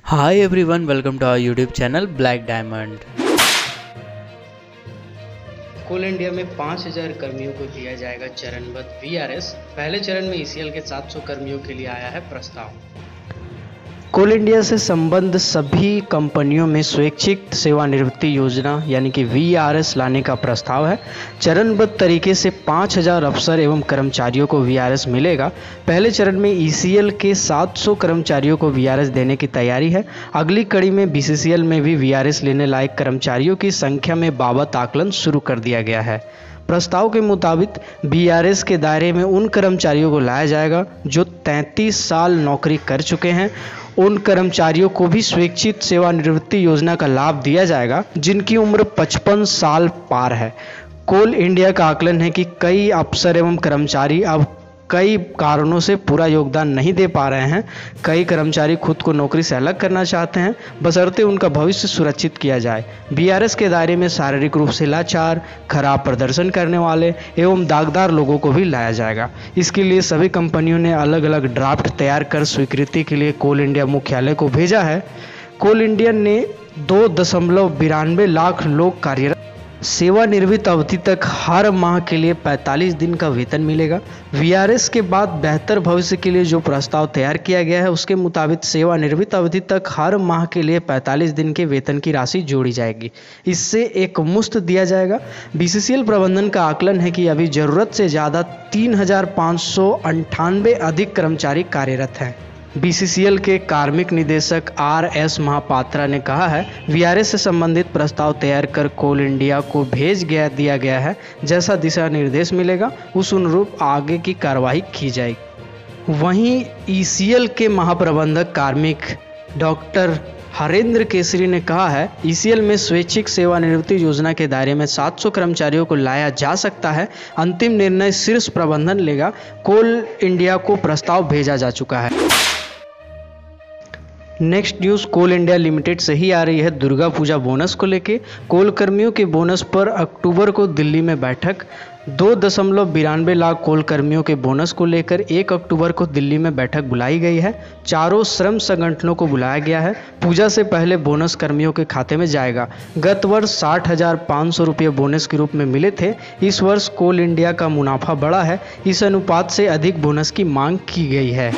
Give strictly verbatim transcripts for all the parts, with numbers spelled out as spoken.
Hi everyone, welcome to our YouTube channel Black Diamond। Coal India में पाँच हज़ार कर्मियों को दिया जाएगा चरणबद्ध वी आर एस। पहले चरण में ई सी एल के सात सौ कर्मियों के लिए आया है प्रस्ताव। कोल इंडिया से संबद्ध सभी कंपनियों में स्वैच्छिक सेवानिवृत्ति योजना यानी कि वी आर एस लाने का प्रस्ताव है। चरणबद्ध तरीके से पाँच हज़ार अफसर एवं कर्मचारियों को वी आर एस मिलेगा। पहले चरण में ई सी एल के सात सौ कर्मचारियों को वी आर एस देने की तैयारी है। अगली कड़ी में बी सी सी एल में भी वी आर एस लेने लायक कर्मचारियों की संख्या में बाबत आकलन शुरू कर दिया गया है। प्रस्ताव के मुताबिक वी आर एस के दायरे में उन कर्मचारियों को लाया जाएगा जो तैंतीस साल नौकरी कर चुके हैं। उन कर्मचारियों को भी स्वैच्छिक सेवानिवृत्ति योजना का लाभ दिया जाएगा जिनकी उम्र पचपन साल पार है। कोल इंडिया का आकलन है कि कई अफसर एवं कर्मचारी अब कई कारणों से पूरा योगदान नहीं दे पा रहे हैं। कई कर्मचारी खुद को नौकरी से अलग करना चाहते हैं, बशर्ते उनका भविष्य सुरक्षित किया जाए। वी आर एस के दायरे में शारीरिक रूप से लाचार, खराब प्रदर्शन करने वाले एवं दागदार लोगों को भी लाया जाएगा। इसके लिए सभी कंपनियों ने अलग अलग ड्राफ्ट तैयार कर स्वीकृति के लिए कोल इंडिया मुख्यालय को भेजा है। कोल इंडिया ने दो दशमलव बिरानवे लाख लोग कार्यरत सेवानिवृत्त अवधि तक हर माह के लिए पैंतालीस दिन का वेतन मिलेगा। वी आर एस के बाद बेहतर भविष्य के लिए जो प्रस्ताव तैयार किया गया है उसके मुताबिक सेवानिवृत्त अवधि तक हर माह के लिए पैंतालीस दिन के वेतन की राशि जोड़ी जाएगी। इससे एक मुश्त दिया जाएगा। बी सी सी एल प्रबंधन का आकलन है कि अभी जरूरत से ज़्यादा तीन हजार पाँच सौ अंठानवे अधिक कर्मचारी कार्यरत हैं। बी सी सी एल के कार्मिक निदेशक आर एस महापात्रा ने कहा है, वी आर एस से संबंधित प्रस्ताव तैयार कर कोल इंडिया को भेज गया दिया गया है। जैसा दिशा निर्देश मिलेगा उस अनुरूप आगे की कार्रवाई की जाएगी। वहीं ई सी एल के महाप्रबंधक कार्मिक डॉक्टर हरेंद्र केसरी ने कहा है, ई सी एल में स्वैच्छिक सेवानिवृत्ति योजना के दायरे में सात सौ कर्मचारियों को लाया जा सकता है। अंतिम निर्णय शीर्ष प्रबंधन लेगा। कोल इंडिया को प्रस्ताव भेजा जा चुका है। Next news coal India limited से ही आ रही है। दुर्गा पूजा बोनस को लेके कोल कर्मियों के बोनस पर अक्टूबर को दिल्ली में बैठक। दो दशमलव बिरानवे लाख कोल कर्मियों के बोनस को लेकर एक अक्टूबर को दिल्ली में बैठक बुलाई गई है। चारों श्रम संगठनों को बुलाया गया है। पूजा से पहले बोनस कर्मियों के खाते में जाएगा। गत वर्ष साठ हजार पाँच सौ रुपये बोनस के रूप में मिले थे। इस वर्ष कोल इंडिया का मुनाफा बढ़ा है। इस अनुपात से अधिक बोनस की मांग की गई है।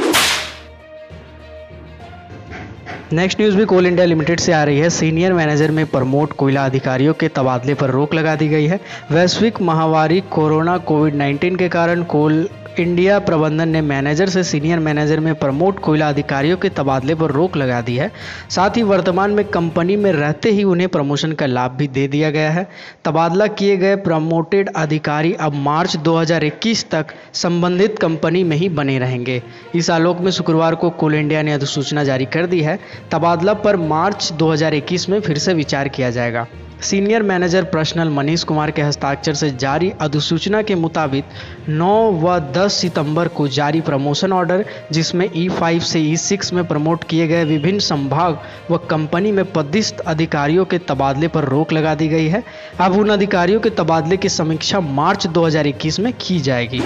नेक्स्ट न्यूज़ भी कोल इंडिया लिमिटेड से आ रही है। सीनियर मैनेजर में प्रमोट कोयला अधिकारियों के तबादले पर रोक लगा दी गई है। वैश्विक महामारी कोरोना कोविड नाइन्टीन के कारण कोल इंडिया प्रबंधन ने मैनेजर से सीनियर मैनेजर में प्रमोट कोयला अधिकारियों के तबादले पर रोक लगा दी है। साथ ही वर्तमान में कंपनी में रहते ही उन्हें प्रमोशन का लाभ भी दे दिया गया है। तबादला किए गए प्रमोटेड अधिकारी अब मार्च दो हज़ार इक्कीस तक संबंधित कंपनी में ही बने रहेंगे। इस आलोक में शुक्रवार को कोल इंडिया ने अधिसूचना जारी कर दी है। तबादला पर मार्च दो हज़ार इक्कीस में फिर से विचार किया जाएगा। Senior manager personnel Manish Kumar के हस्ताक्षर से जारी अधिसूचना के मुताबिक नौ व दस सितंबर को जारी प्रमोशन ऑर्डर, जिसमें ई फाइव से ई सिक्स में प्रमोट किए गए विभिन्न संभाग व कंपनी में पदस्थ अधिकारियों के तबादले पर रोक लगा दी गई है। अब उन अधिकारियों के तबादले की समीक्षा मार्च दो हज़ार इक्कीस में की जाएगी।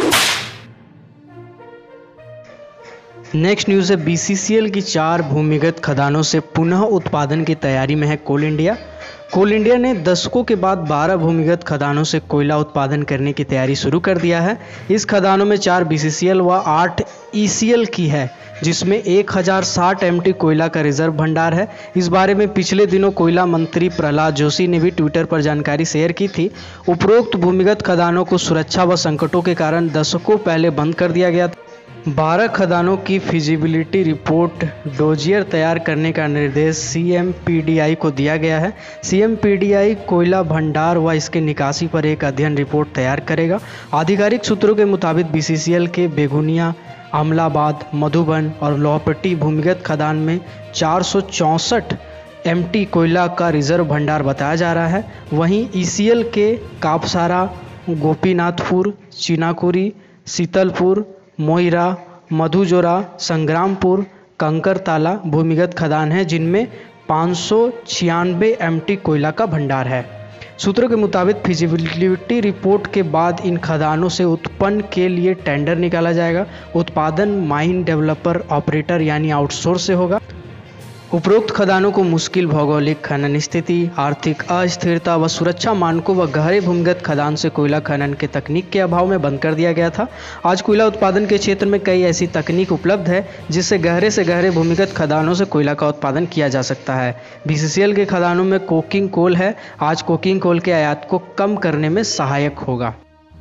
नेक्स्ट न्यूज़ है, बी सी सी एल की चार भूमिगत खदानों से पुनः उत्पादन की तैयारी में है कोल इंडिया। कोल इंडिया ने दशकों के बाद बारह भूमिगत खदानों से कोयला उत्पादन करने की तैयारी शुरू कर दिया है। इस खदानों में चार बी सी सी एल व आठ ई सी एल की है, जिसमें एक हज़ार साठ एम टी कोयला का रिजर्व भंडार है। इस बारे में पिछले दिनों कोयला मंत्री प्रहलाद जोशी ने भी ट्विटर पर जानकारी शेयर की थी। उपरोक्त भूमिगत खदानों को सुरक्षा व संकटों के कारण दशकों पहले बंद कर दिया गया था। बारह खदानों की फिजिबिलिटी रिपोर्ट डोजियर तैयार करने का निर्देश C M P D I को दिया गया है। C M P D I कोयला भंडार व इसके निकासी पर एक अध्ययन रिपोर्ट तैयार करेगा। आधिकारिक सूत्रों के मुताबिक बी सी सी एल के बेगुनिया, अमलाबाद, मधुबन और लोहपट्टी भूमिगत खदान में चार सौ चौंसठ एम टी कोयला का रिजर्व भंडार बताया जा रहा है। वहीं ई सी एल के कापसारा, गोपीनाथपुर, चिनाकुरी, शीतलपुर, मोइरा, मधुजोरा, संग्रामपुर, कंकरताला भूमिगत खदान है, जिनमें पाँच सौ छियानवे एम टी कोयला का भंडार है। सूत्रों के मुताबिक फिजिबिलिटी रिपोर्ट के बाद इन खदानों से उत्पन्न के लिए टेंडर निकाला जाएगा। उत्पादन माइन डेवलपर ऑपरेटर यानी आउटसोर्स से होगा। उपरोक्त खदानों को मुश्किल भौगोलिक खनन स्थिति, आर्थिक अस्थिरता व सुरक्षा मानकों व गहरे भूमिगत खदान से कोयला खनन के तकनीक के अभाव में बंद कर दिया गया था। आज कोयला उत्पादन के क्षेत्र में कई ऐसी तकनीक उपलब्ध है जिससे गहरे से गहरे भूमिगत खदानों से कोयला का उत्पादन किया जा सकता है। बीसीसीएल के खदानों में कोकिंग कोल है। आज कोकिंग कोल के आयात को कम करने में सहायक होगा।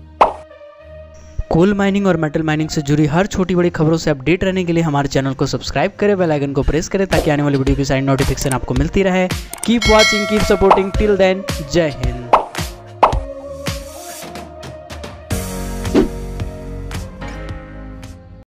कोल माइनिंग और मेटल माइनिंग से जुड़ी हर छोटी बड़ी खबरों से अपडेट रहने के लिए हमारे चैनल को सब्सक्राइब करें, बेल आइकन को प्रेस करें ताकि आने वाली वीडियो की सारी नोटिफिकेशन आपको मिलती रहे। Keep watching, keep supporting, till then जय हिंद।